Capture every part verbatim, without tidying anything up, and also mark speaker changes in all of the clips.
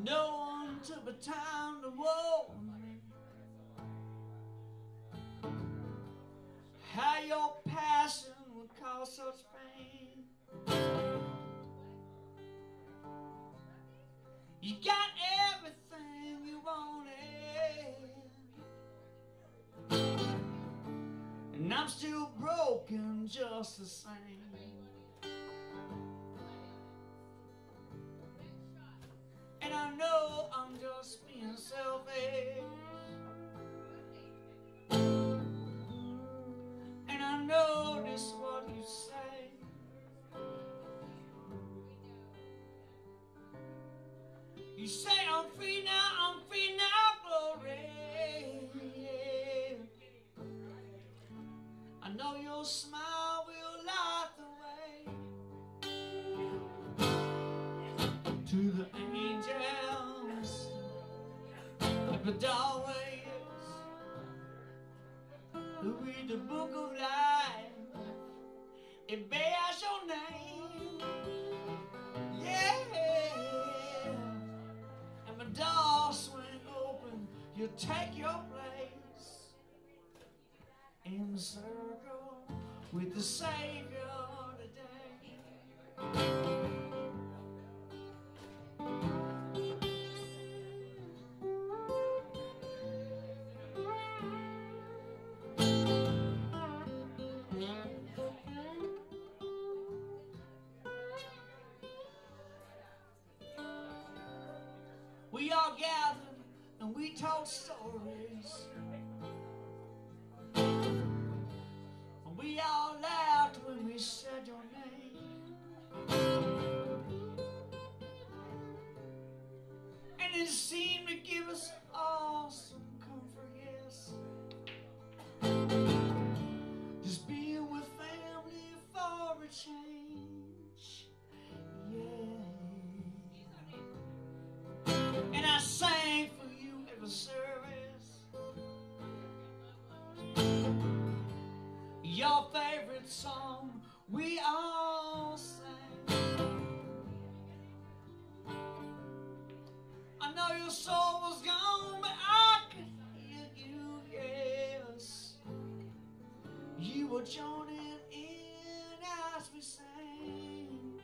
Speaker 1: No one took the time to warn me how your passion would cause such pain. You got everything you wanted, and I'm still broken just the same. And I know I'm just being selfish, and I know this is what you say. You say I'm free now, I'm free now, glory. I know your smile will light the way to the angels at the doorways who read the book of life. It bears your name, yeah. And the door swing open, you take your place in the circle with the Savior today. We all gathered and we told stories, and we all laughed when we said your name. And it seemed to give us all some comfort, yes, just being with family for a change, yeah. And I sang for you at the service your favorite song we all sang. I know your soul was gone, but I could hear you, yes. You were joining in as we sang.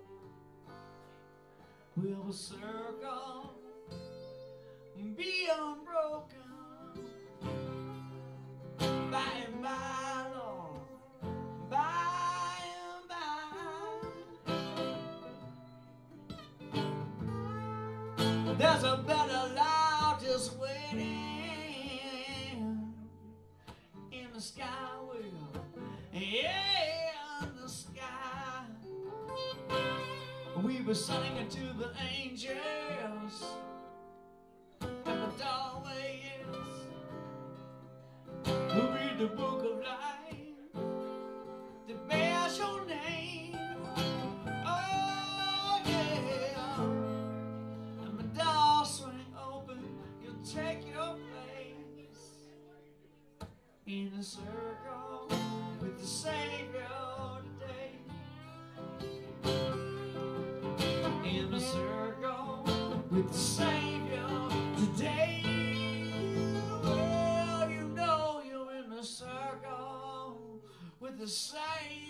Speaker 1: Will the circle be unbroken by and by, Lord, by and by? There's a better life just waiting in the sky, will, yeah, in the sky. We were singing to the angels at the doorways who read the book of life that bears your name. Oh yeah. And the door swing open, you'll take your place in a circle with the Savior today. In a circle with the Savior today. Well, you know you're in a circle with the Savior.